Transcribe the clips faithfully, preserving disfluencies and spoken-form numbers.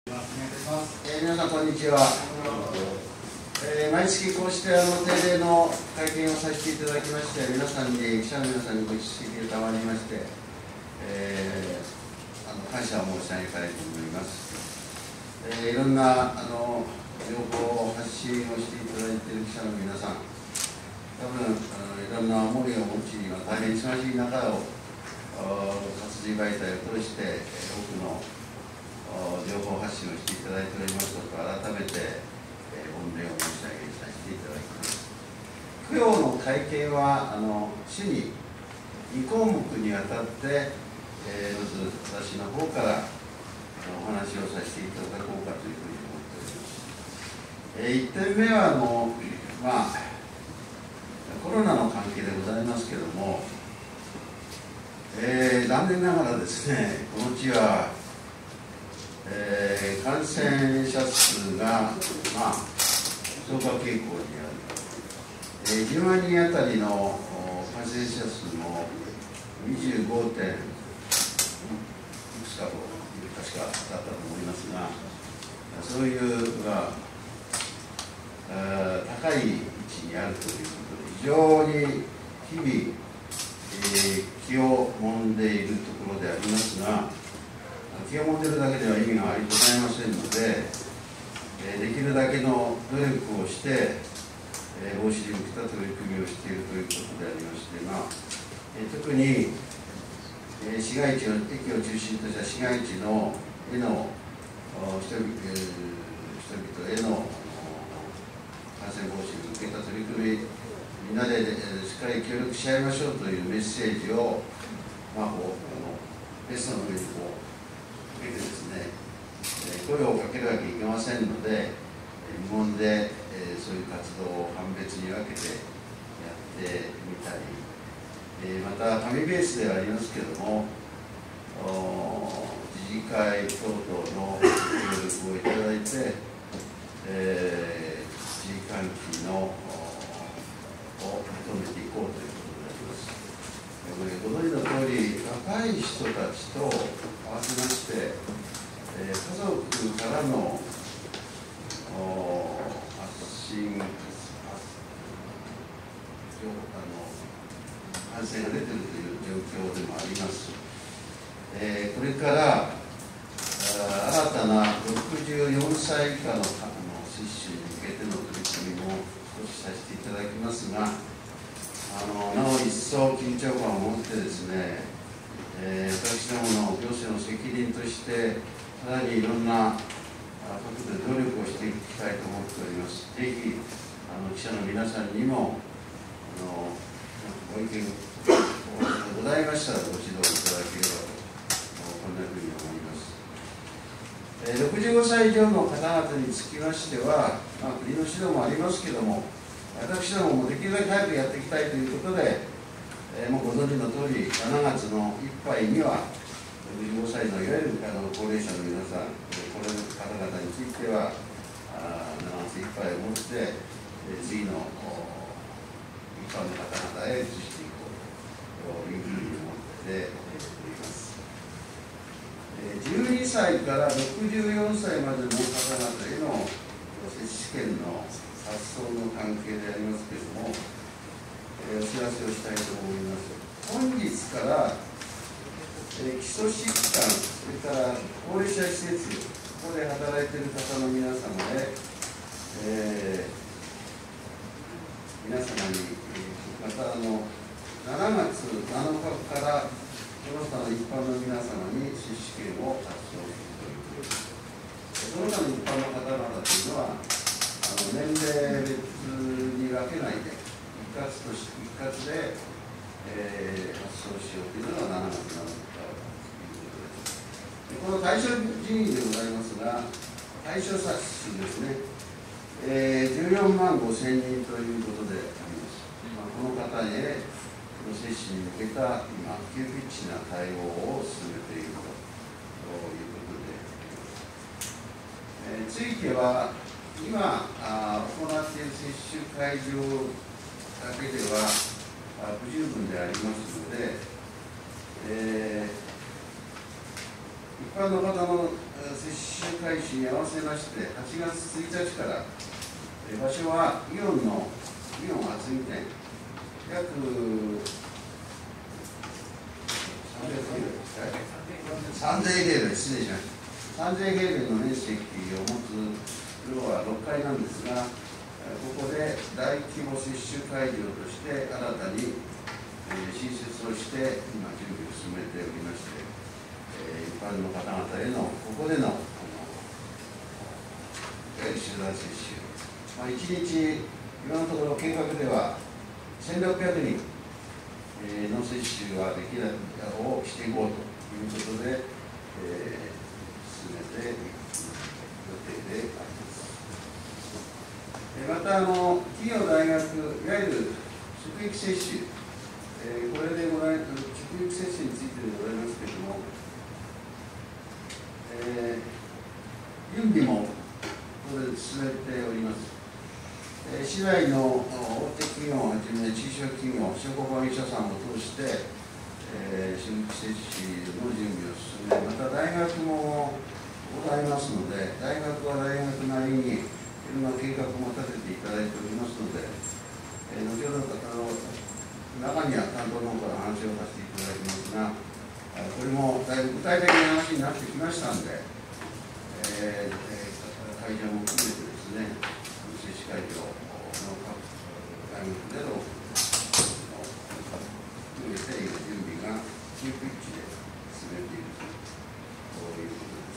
えー、皆さんこんにちは。えー、毎月こうしてあの定例の会見をさせていただきまして、皆さんに記者の皆さんにご出席を賜りまして、えー、あの感謝を申し上げたいと思います。えー、いろんなあの情報を発信をしていただいている記者の皆さん、多分あのいろんな思いを持ち、大変忙しい中を活字媒体を通して、多くの情報発信をしていただいておりますことを改めて、えー、御礼を申し上げさせていただきます。供養の会見はあの主にに項目にわたって、えー、まず私の方からお話をさせていただこうかというふうに思っております。えー、いってんめはあの、まあ、コロナの関係でございますけれども、えー、残念ながらですね、この地はえー、感染者数が、まあ、増加傾向にある、えー、じゅうまんにんあたりの感染者数も にじゅうご. 点いくつかと確かだったと思いますが、そういう、まあ、高い位置にあるということで、非常に日々、えー、気をもんでいるところでありますが、気をもんでるだけでは意味がありございませんので、えー、できるだけの努力をして、えー、防止に向けた取り組みをしているということでありまして、まあえー、特に、えー、市街地の駅を中心とした市街地のへの人々、えー、人々への感染防止に向けた取り組み、みんなで、えー、しっかり協力し合いましょうというメッセージを、まあ、こうあのベストの上にこうですね、声をかけるわけにいきませんので、無言でそういう活動を判別に分けてやってみたり、また紙ベースではありますけれども、自治会等々の協力をいただいて、えー、自治換気のを求めていこうということであります。ご存知の通り、若い人たちと合わせまして、えー、家族からの発信、あの感染が出ているという状況でもあります。えー、これから新たなろくじゅうよんさい以下の接種に向けての取り組みも少しさせていただきますが、あのなお一層緊張感を持ってですね、えー、私どもの行政の責任として、さらにいろんなことで努力をしていきたいと思っております。ぜひ、あの記者の皆さんにも、あのご意見ございましたらご指導いただければと、こんなふうに思います。えー、ろくじゅうごさい以上の方々につきましては、まあ、国の指導もありますけれども、私どももできるだけ早くやっていきたいということで、えー、もうご存知の通り、しちがつのいっぱいには、ろくじゅうごさいのいわゆるあの高齢者の皆さん、これの方々については、しちがついっぱいをもって、えー、次の一般の方々へ移していこうというふうに思っております。えー、じゅうにさいからろくじゅうよんさいまでの方々への接種券の発送の関係でありますけれども、えー、お知らせをしたいと思います。本日から、えー、基礎疾患、それから高齢者施設、ここで働いている方の皆様へ、えー、皆様に、またあのしちがつなのかからその他の一般の皆様に接種券を発送するということです。その他の一般の方々というのは、年齢別に分けないで一括とし一括で、えー、発送しようというのがしちがつなのかということです。この対象人員でございますが、対象者数ですね、えー、じゅうよんまんごせんにんということであります。まあ、この方への接種に向けた今、急ピッチな対応を進めているということであります。えー、ついては今あ行っている接種会場だけではあ不十分でありますので、えー、 一般の方の接種開始に合わせまして、はちがつついたちから、場所はイオンの、イオン厚木店、約さんぜんへいべい、失礼しました。さんぜんへいべいの面積を持つフロアろっかいなんですが、ここで大規模接種会場として新たに新設をして、今、準備を進めておりまして、一般の方々への、ここでの集団接種、まあ、いちにち、今のところ計画ではせんろっぴゃくにんの接種ができないをしていこうということで、えー、進めていく予定であります。またあの、企業、大学、いわゆる職域接種、えー、これでござい職域接種についてでございますけれども、えー、準備もこれで進めております。えー、市内の大手企業をはじめ、中小企業、商工会議所さんを通して、えー、職域接種の準備を進め、また大学もございますので、大学は大学なりにいろんな計画も立てていただいておりますので、えー、後ほどあの中には担当の方から話をさせていただきますが、これもだいぶ具体的な話になってきましたので、えー、会場も含めてですね、接種会場の各大学での含めて準備が急ピッチで進めているという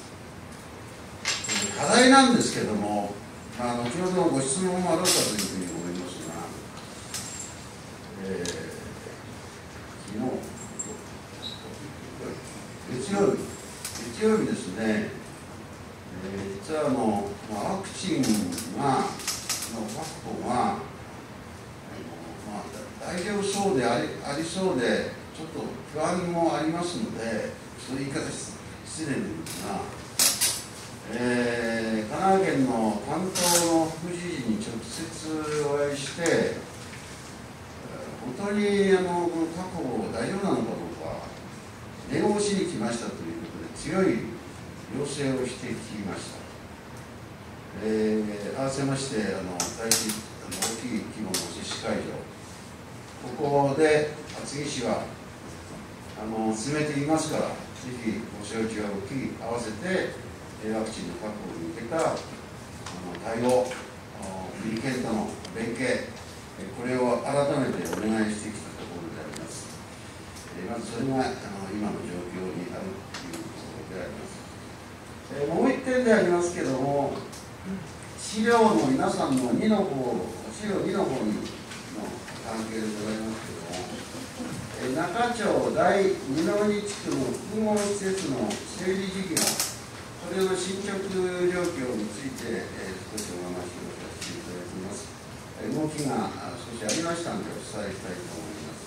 ことです。課題なんですけれども、まあ、後ほどご質問もあろうかというふうに思いますが、えー、昨日、月曜日、月曜日ですね、えー、実はあの、まあ、ワクチンがの確保が、あのまあ、大丈夫そうであり、ありそうで、ちょっと不安もありますので、そういう言い方失礼なんですが、えー、神奈川県の担当の副知事に直接お会いして、本当にあの確保大丈夫なのかどうか、念を押しに来ましたということで、強い要請をしてきました。えー、合わせまして、あの大きい規模の接種会場、ここで厚木市はあの進めていますから、ぜひご承知を置き、合わせてワクチンの確保に向けたあの対応、民間との連携、これを改めてお願いしてきたところであります。まずそれがあの今の状況にあるということであります。もう一点でありますけれども、資料の皆さんのにの方、資料にの方にの関係でございますけれども、中町第二の二地区の複合施設の整理事業、これの進捗状況について、えー、少しお話をさせていただきます。動きが少しありましたので、お伝えしたいと思います。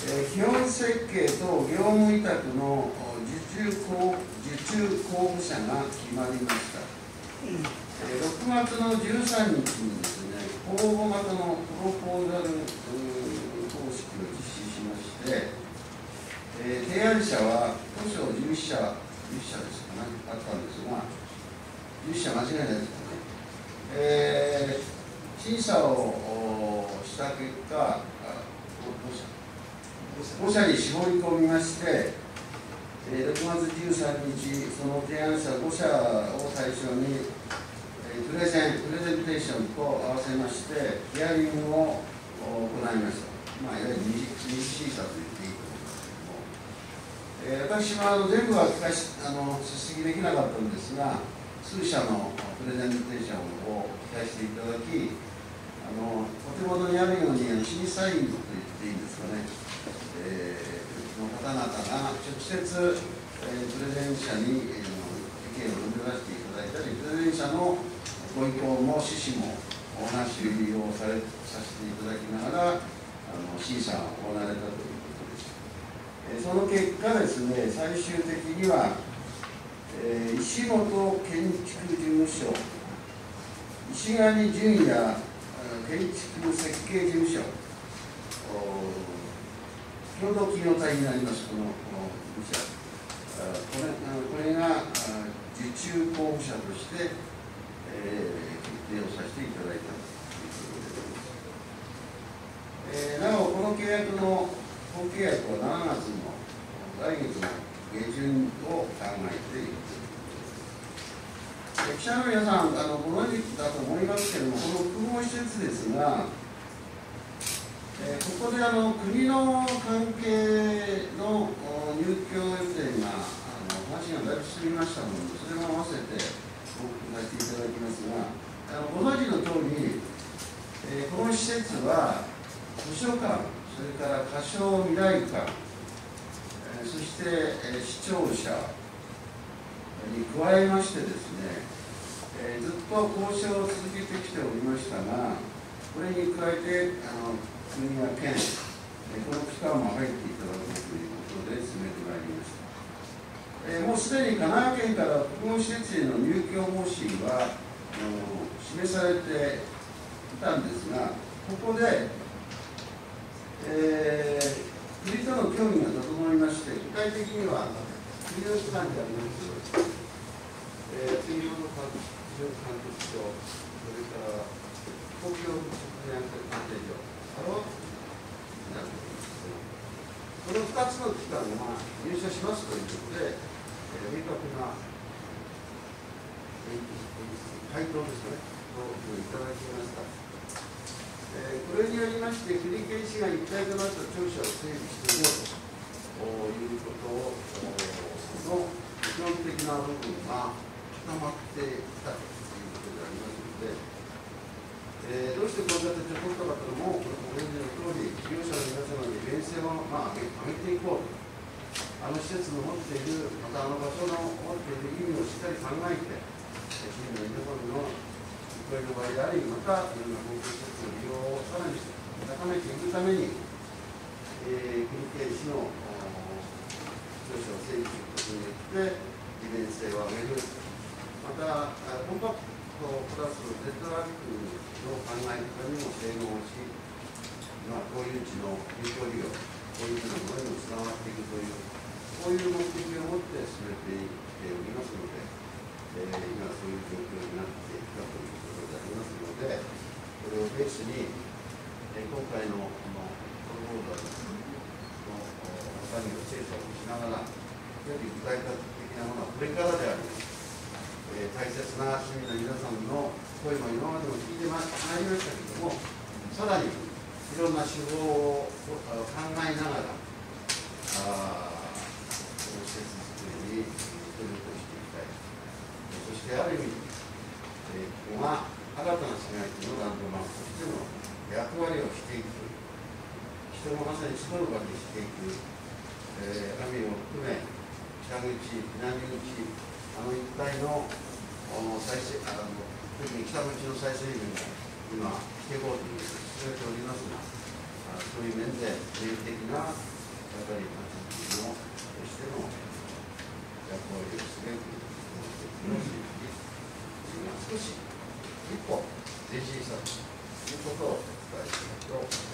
えー、基本設計と業務委託の受注公受注公募者が決まりました。えー、ろくがつのじゅうさんにちにですね、公募型のプロポーザル方式を実施しまして、えー、提案者は当初じゅういっしゃ、じゅういっしゃですかね、あったんですが、じゅういっしゃ間違いないですかね。えー、審査をした結果、ごしゃに絞り込みまして、ろくがつじゅうさんにち、その提案者ごしゃを対象に、プレゼン、プレゼンテーションと合わせまして、ヒアリングを行いました。まあ、いわゆる二次審査と言っていいと思いますけれども、えー、私は全部は聞かしあの出席できなかったんですが、数社のプレゼンテーションを聞かせていただき、あのお手元にあるように、審査員と言っていいんですかね、えー、の方々が直接、えー、プレゼン者に、えー、意見を述べ出していただいたり、プレゼン者のご意向も趣旨もお話をされさせていただきながら、あの審査が行われたということです。えー、その結果ですね、最終的には、えー、石本建築事務所、石上淳也建築設計事務所、共同企業体になります、このに社、 これこれが受注候補者として、えー、決定をさせていただいたということでございます。えー、なお、この契約の本契約はしがつの来月の下旬を考えているということです。記者の皆さん、あのご存知だと思いますけれども、この複合施設ですが、えー、ここであの国の関係の入居予定が、あの話がだいぶ進みましたので、それも合わせて報告させていただきますが、あのご存知の通り、えー、この施設は図書館、それから仮称未来館、えー、そして、えー、視聴者に加えましてですね、えー、ずっと交渉を続けてきておりましたが、これに加えてあの国や県、この機関も入っていただくということで進めてまいりました。えー、もうすでに神奈川県から複合施設への入居方針は示されていたんですが、ここで、えー、国との協議が整いまして、具体的には国の機関であります、えー、国の監督庁、それから公共食品安全鑑定所、このふたつの機関が入社しますということで、えー、明確な回答ですね、をいただきました。えー、これによりまして、国県市が一体となった庁舎を整備していこうということの基本的な部分が固まってきたということでありますので、えー、どうしてこういう形を取ったかというのも、これご存知のとおり、事業者の皆様に利便性を、まあ、上げていこうと、あの施設の持っている、またあの場所の持っている意味をしっかり考えて、市民の皆様の憩いの場であり、またいろんな公共施設の利用をさらに高めていくために、えー、国県市の庁舎を整備することによって、利便性を上げる、また、コンパクトプラスネットワークの考え方にも性能をし、まあ、公有地の有効利用、公有地のものにもつながっていくという、こういう目的を持って進めていっておりますので、えー、今そういう状況になっていったということでありますので、これをベースに、えー、今回のこのトルボーダーの作業精査をしながら、より具体的なものはこれからであります。えー、大切な市民の皆さんの声も今までも聞いてまいりましたけれども、さらにいろんな手法を考えながら、あこの施設作りに努力をしていきたい。そしてある意味、えー、ここが新たな市街地のランドマークとしての役割をしていく、人もまさに集う場にしていく、えー、網を含め、北口、南口、あの一帯の再生、あの特に北口の再生分が今、していこうということを進めておりますが、あそういう面で、定期的なやっぱり町づくりのとしての役割をすべきのし、少し一歩前進したということをお伝えしたいと思います。